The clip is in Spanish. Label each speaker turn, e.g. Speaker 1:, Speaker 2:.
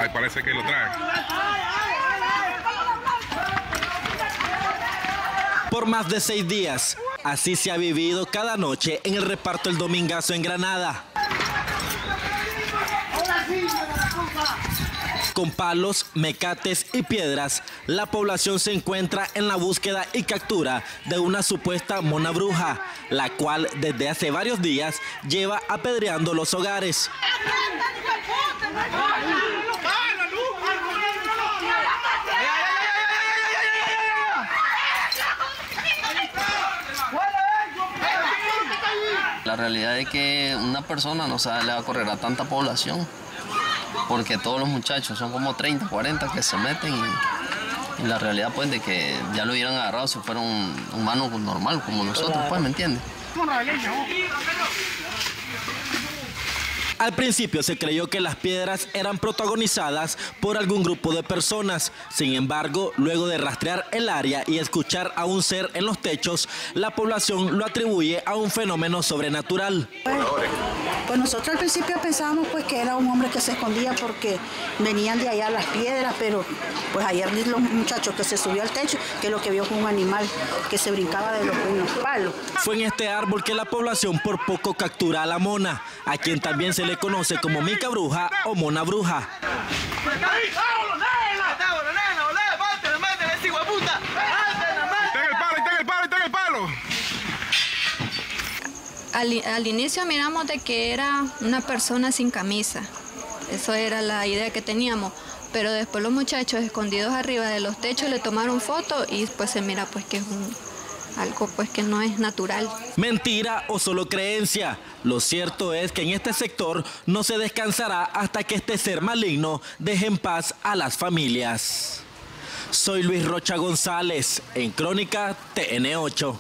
Speaker 1: parece que lo traen.
Speaker 2: Por más de 6 días, así se ha vivido cada noche en el reparto El Domingazo en Granada. Con palos, mecates y piedras, la población se encuentra en la búsqueda y captura de una supuesta mona bruja, la cual desde hace varios días lleva apedreando los hogares.
Speaker 3: La realidad es que una persona no sabe le va a correr a tanta población, porque todos los muchachos son como 30, 40 que se meten y la realidad pues de que ya lo hubieran agarrado si fuera un humano normal como nosotros, pues, ¿me entiendes?
Speaker 2: Al principio se creyó que las piedras eran protagonizadas por algún grupo de personas. Sin embargo, luego de rastrear el área y escuchar a un ser en los techos, la población lo atribuye a un fenómeno sobrenatural.
Speaker 4: Pues nosotros al principio pensábamos pues que era un hombre que se escondía porque venían de allá las piedras, pero pues ayer los muchachos que se subió al techo, que lo que vio fue un animal que se brincaba de los palos.
Speaker 2: Fue en este árbol que la población por poco captura a la mona, a quien también se le conoce como mica bruja o mona bruja.
Speaker 5: Al inicio miramos de que era una persona sin camisa, eso era la idea que teníamos, pero después los muchachos escondidos arriba de los techos le tomaron foto y pues se mira pues que es algo pues que no es natural.
Speaker 2: Mentira o solo creencia. Lo cierto es que en este sector no se descansará hasta que este ser maligno deje en paz a las familias. Soy Luis Rocha González, en Crónica TN8.